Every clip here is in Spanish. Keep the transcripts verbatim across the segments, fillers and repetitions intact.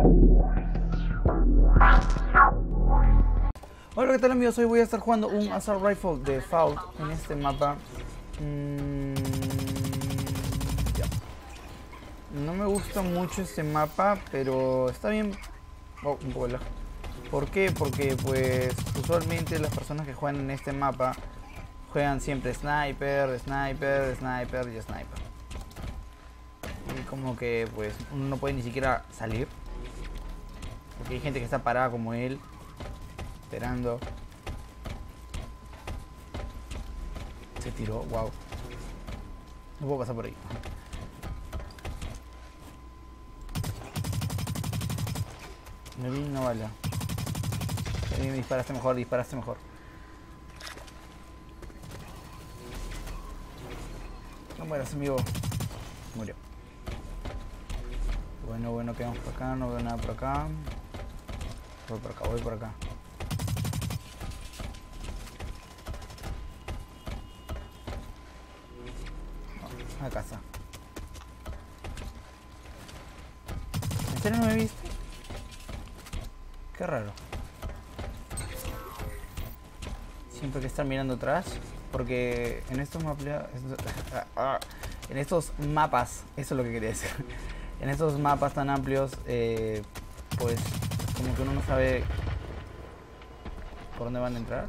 Hola, ¿qué tal amigos? Hoy voy a estar jugando un Assault Rifle de Fault en este mapa. Mm, ya. No me gusta mucho este mapa, pero está bien. Oh, un poco lejos. ¿Por qué? Porque pues usualmente las personas que juegan en este mapa juegan siempre sniper, sniper, sniper y sniper. Y como que pues uno no puede ni siquiera salir. Porque hay gente que está parada como él, esperando. Se tiró, wow. No puedo pasar por ahí. Me vi una bala. Me disparaste mejor, disparaste mejor. No mueras, amigo. Murió. Bueno, bueno, quedamos por acá, no veo nada por acá. Voy por acá, voy por acá. No, a casa. ¿En serio no me viste? Qué raro. Siempre que estar mirando atrás, porque en estos mapas, en estos mapas, eso es lo que quería decir. En estos mapas tan amplios, eh, pues como que uno no sabe por dónde van a entrar.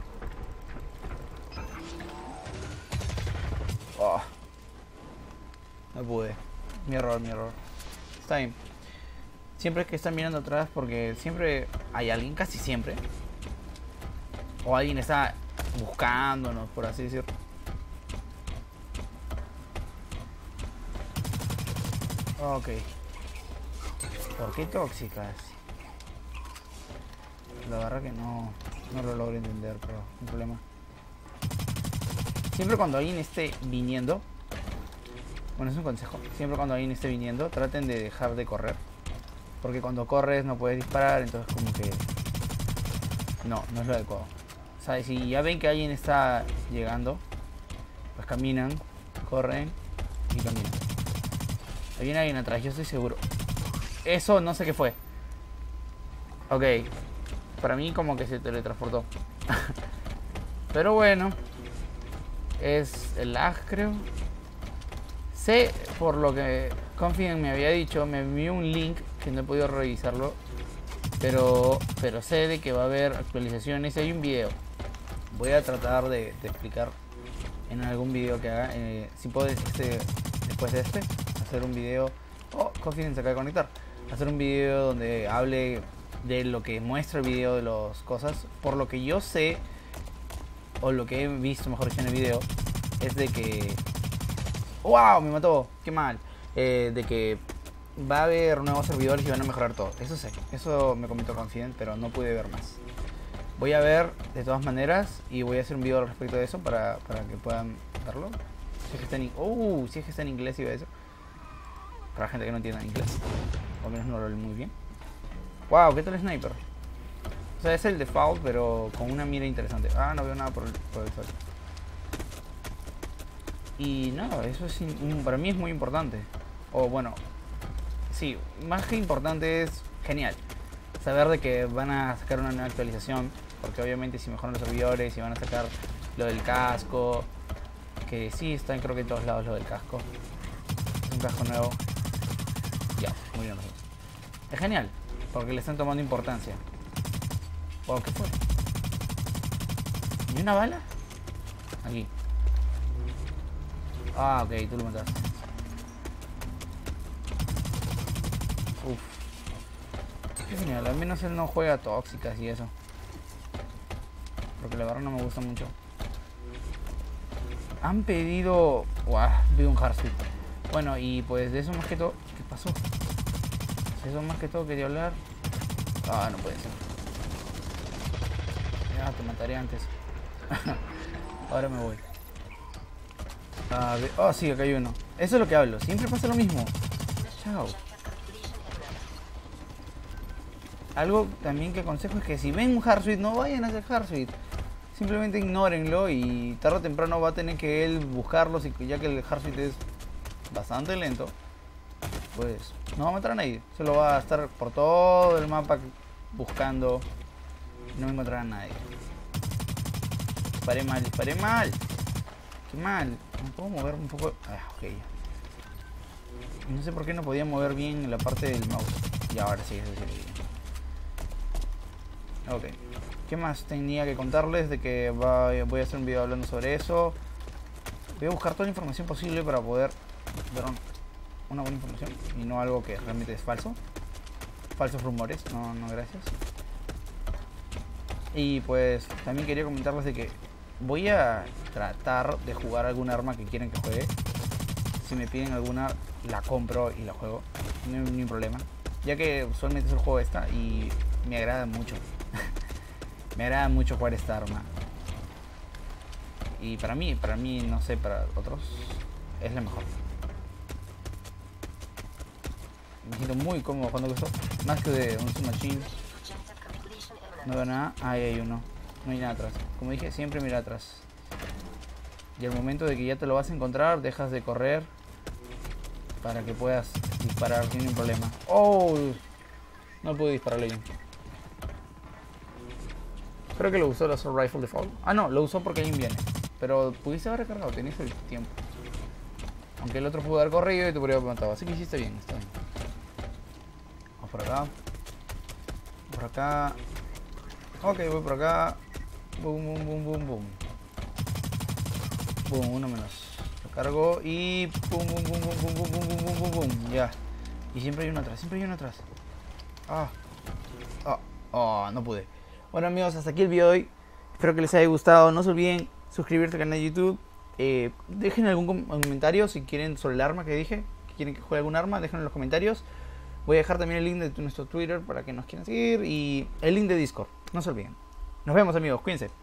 Oh, no pude. Mi error, mi error. Está bien. Siempre que están mirando atrás, porque siempre hay alguien, casi siempre, o alguien está buscándonos, por así decirlo. Ok. ¿Por qué tóxicas? La verdad que no, no lo logro entender, pero no hay problema. Siempre cuando alguien esté viniendo, bueno, es un consejo, siempre cuando alguien esté viniendo, traten de dejar de correr. Porque cuando corres no puedes disparar, entonces como que no, no es lo adecuado. O sea, si ya ven que alguien está llegando, pues caminan, corren y caminan. Ahí viene alguien atrás, yo estoy seguro. Eso no sé qué fue. Ok. Para mí como que se teletransportó. Pero bueno. Es el lag, creo. Sé, por lo que Confident me había dicho, me envió un link que no he podido revisarlo. Pero, pero sé de que va a haber actualizaciones. Hay un video. Voy a tratar de, de explicar en algún video que haga. Eh, si puedo, este, después de este, hacer un video. Oh, Confident se acaba de conectar. Hacer un video donde hable de lo que muestra el video, de las cosas. Por lo que yo sé, o lo que he visto, mejor dicho, en el video, es de que... ¡Wow! Me mató. ¡Qué mal! Eh, de que va a haber nuevos servidores y van a mejorar todo. Eso sé. Eso me comentó Confident, pero no pude ver más. Voy a ver de todas maneras y voy a hacer un video al respecto de eso para, para que puedan verlo. Si es que está en, uh, si es que está en inglés, iba a decir. Para la gente que no entienda inglés. O al menos no lo lee muy bien. Wow, ¿qué tal el sniper? O sea, es el default, pero con una mira interesante. Ah, no veo nada por el, por el sol. Y nada, eso es in, para mí es muy importante. O bueno, sí, más que importante es genial. Saber de que van a sacar una nueva actualización. Porque obviamente si mejoran los servidores, si van a sacar lo del casco. Que sí, está creo que en todos lados lo del casco. Es un casco nuevo. Ya, muy bien. Es genial, porque le están tomando importancia. Wow, ¿qué fue? ¿Y una bala? Aquí. Ah, ok, tú lo mataste. Uf. Qué genial, al menos él no juega tóxicas y eso. Porque la verdad no me gusta mucho. Han pedido... Wow, pido un hardsuit. Bueno, y pues de eso más que todo... ¿Qué pasó? De eso más que todo quería hablar... Ah, no puede ser. Ya, te mataré antes. Ahora me voy. Ah, oh, sí, acá hay uno. Eso es lo que hablo. Siempre pasa lo mismo. Chao. Algo también que aconsejo es que si ven un hardsuit, no vayan a hacer hardsuit. Simplemente ignórenlo y tarde o temprano va a tener que él buscarlos, y ya que el hardsuit es bastante lento. pues no va a matar a nadie. Solo va a estar por todo el mapa buscando. No va a encontrar a nadie. Disparé mal, disparé mal. Qué mal. ¿Me puedo mover un poco? Ah, ok. No sé por qué no podía mover bien la parte del mouse. Y ahora sí, eso sí. Ok. ¿Qué más tenía que contarles? De que va, voy a hacer un video hablando sobre eso. Voy a buscar toda la información posible para poder dar una buena información y no algo que realmente es falso. Falsos rumores, no, no gracias. Y pues también quería comentarles de que voy a tratar de jugar algún arma que quieran que juegue. Si me piden alguna, la compro y la juego. No hay ningún problema. Ya que usualmente es el juego esta y me agrada mucho. Me agrada mucho jugar esta arma. Y para mí, para mí, no sé, para otros, es la mejor. Me siento muy cómodo jugando con esto. Más que de un submachine. No veo nada. Ahí hay uno. No hay nada atrás. Como dije, siempre mira atrás. Y al momento de que ya te lo vas a encontrar, dejas de correr para que puedas disparar sin ningún problema. ¡Oh! No pude dispararle bien. Creo que lo usó el Assault Rifle Default. Ah, no, lo usó porque alguien viene. Pero pudiste haber recargado, tenías el tiempo. Aunque el otro pudo haber corrido y te podría haber matado. Así que hiciste bien, está bien. Vamos por acá. Por acá. Ok, voy por acá. Boom, boom, boom, boom, boom. Boom, uno menos. Lo cargo y boom, boom, boom, boom, boom, boom, boom, boom, boom, boom, boom. Ya. Y siempre hay uno atrás, siempre hay uno atrás. Ah. Oh, oh, no pude. Bueno amigos, hasta aquí el video de hoy. Espero que les haya gustado. No se olviden suscribirse al canal de YouTube. Eh, dejen algún comentario si quieren sobre el arma que dije. Que quieren que juegue algún arma, déjenlo en los comentarios. Voy a dejar también el link de nuestro Twitter para que nos quieran seguir. Y el link de Discord. No se olviden. Nos vemos amigos, cuídense.